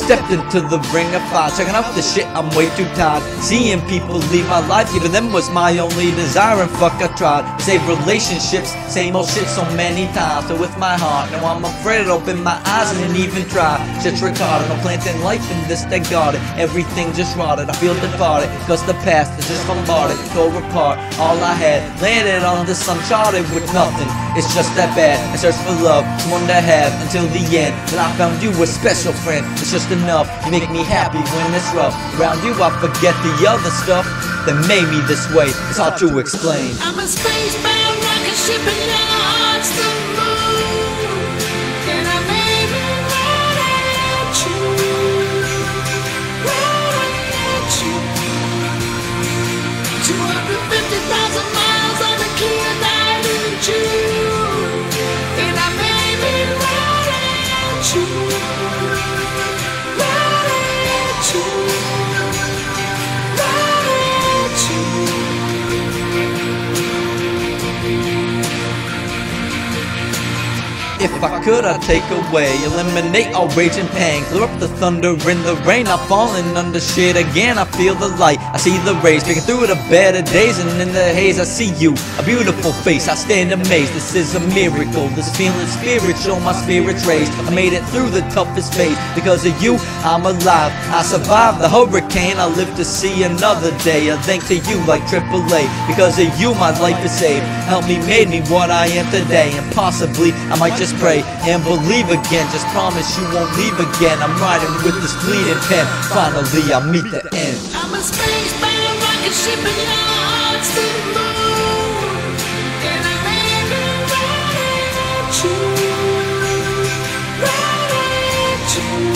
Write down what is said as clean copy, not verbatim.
Stepped into the ring of fire, checking out the shit, I'm way too tired. Seeing people leave my life, even them was my only desire. And fuck, I tried save relationships, same old shit so many times. So with my heart, now I'm afraid to open my eyes and even try. Shit's retarded, I'm planting life in this dead garden. Everything just rotted, I feel departed, cause the past is just bombarded, tore apart. All I had landed on this uncharted with nothing. It's just that bad. I searched for love, someone to have until the end. Then I found you, a special friend. It's just enough, you make me happy when it's rough. Around you I forget the other stuff that made me this way. It's hard to explain. I'm a spacebound rocket ship and your heart's the moon. And I may be right at you, right at you. 250,000 miles on the key and I need you. And I may be right at you, right at you, right at you. If I could, I'd take away, eliminate all rage and pain. Clear up the thunder in the rain. I'm falling under shit again. I feel the light, I see the rays breaking through the better days. And in the haze I see you, a beautiful face. I stand amazed, this is a miracle. This feeling spiritual, my spirit's raised. I made it through the toughest phase. Because of you, I'm alive. I survived the hurricane, I live to see another day. A thanks to you like AAA. Because of you, my life is saved. Help me, made me what I am today. And possibly, I might just pray and believe again. Just promise you won't leave again. I'm riding with this bleeding pen. Finally I'll meet the end. I'm a spacebound rocket ship and your heart's the moon. And I may be right at you, right at you.